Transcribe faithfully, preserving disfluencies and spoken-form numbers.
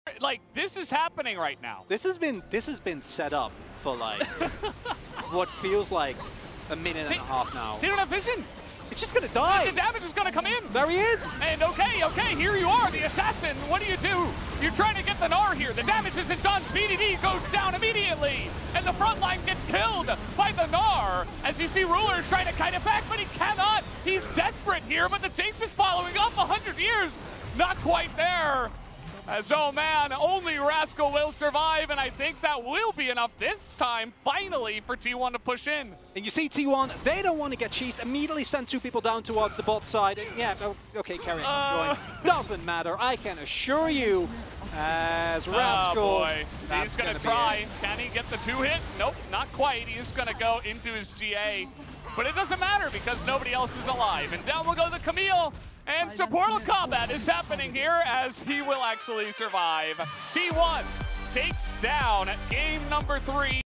Like, this is happening right now. This has been this has been set up for like what feels like a minute and They- a half now. They don't have vision. It's just gonna die. The damage is gonna come in. There he is. And okay, okay, here you are, the assassin. What do you do? You're trying to get the Gnar here. The damage isn't done. B D D goes down immediately. And the front line gets killed by the Gnar. As you see, Ruler is trying to kite it back, but he cannot. He's desperate here, but the Jinx is following up one hundred years. Not quite there. As, oh man, only Rascal will survive, and I think that will be enough this time, finally, for T one to push in. And you see T one, they don't want to get cheesed, immediately send two people down towards the bot side. And yeah, oh, okay, carry on, Uh. join. Doesn't matter, I can assure you, as Rascal, Oh boy, that's he's gonna, gonna be try. it. Can he get the two hit? Nope, not quite. He's gonna go into his G A. But it doesn't matter because nobody else is alive. And down will go the Camille. And supportal combat is happening here as he will actually survive. T one takes down game number three.